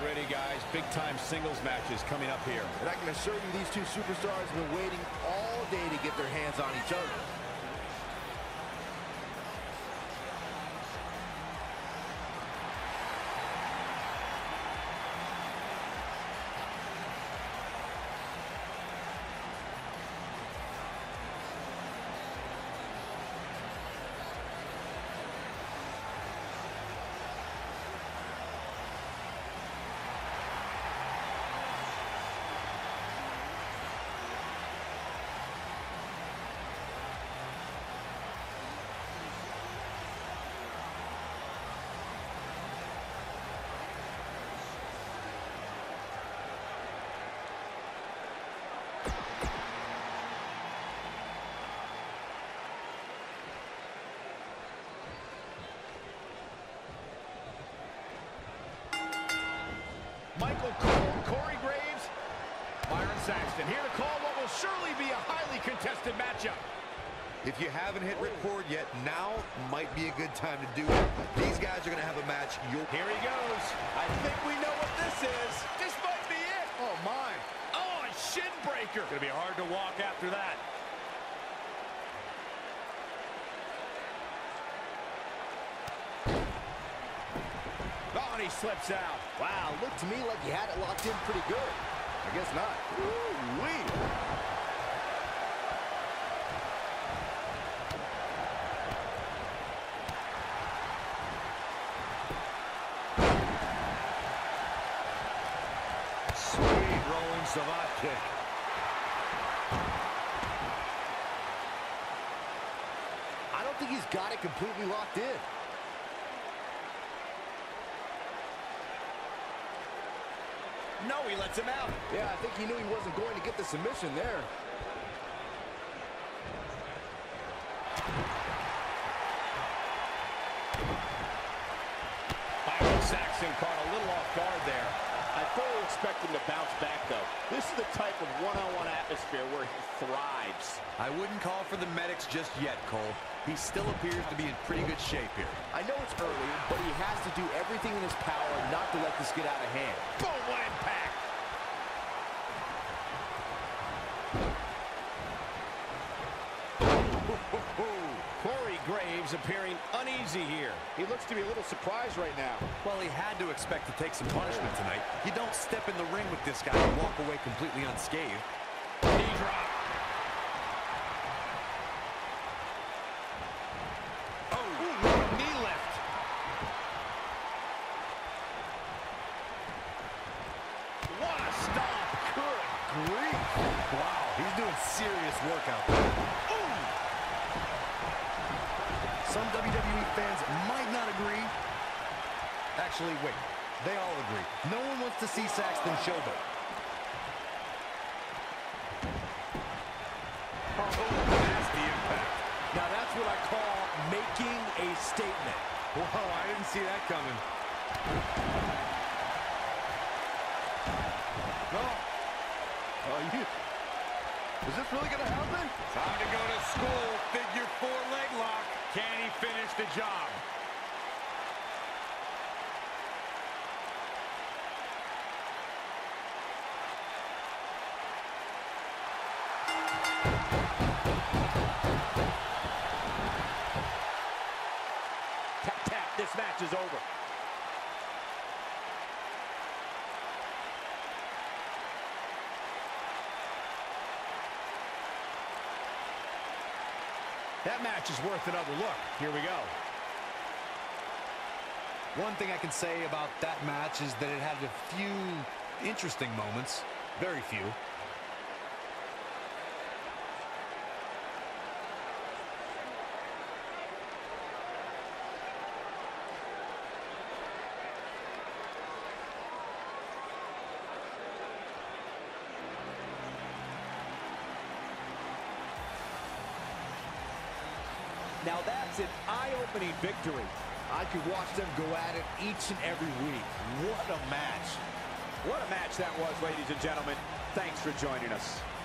Get ready, guys. Big-time singles matches coming up here. And I can assure you these two superstars have been waiting all day to get their hands on each other. Michael Cole, Corey Graves, Byron Saxton here to call what will surely be a highly contested matchup. If you haven't hit record yet, now might be a good time to do it. These guys are going to have a match. Here he goes. I think we know what this is. This might be it. Oh, my. Oh, a shin breaker. Gonna be hard to walk after that. Oh, and he slips out. Wow, looked to me like you had it locked in pretty good. I guess not. Ooh-wee. Sweet rolling savate kick. I don't think he's got it completely locked in. No, he lets him out. Yeah, I think he knew he wasn't going to get the submission there. Byron Saxton caught a little off guard there. I fully expect him to bounce back, though. This is the type of one-on-one atmosphere where he thrives. I wouldn't call for the medics just yet, Cole. He still appears to be in pretty good shape here. I know it's early, but he has to do everything in his power not to let this get out of hand. Boom, what impact! Corey Graves appearing uneasy here. He looks to be a little surprised right now. Well, he had to expect to take some punishment tonight. You don't step in the ring with this guy and walk away completely unscathed. Knee drop. Oh, ooh, knee lift. What a stomp. Good grief. Wow, he's doing serious work out there. Ooh. Some WWE fans might not agree. Actually, wait. They all agree. No one wants to see Saxton showboat. Oh, nasty impact. Now that's what I call making a statement. Whoa, I didn't see that coming. No. Is this really going to happen? Time to go to school. Figure 4 leg lock. Can he finish the job? Tap, tap. This match is over. That match is worth another look. Here we go. One thing I can say about that match is that it had a few interesting moments. Very few. Now that's an eye-opening victory. I could watch them go at it each and every week. What a match. What a match that was, ladies and gentlemen. Thanks for joining us.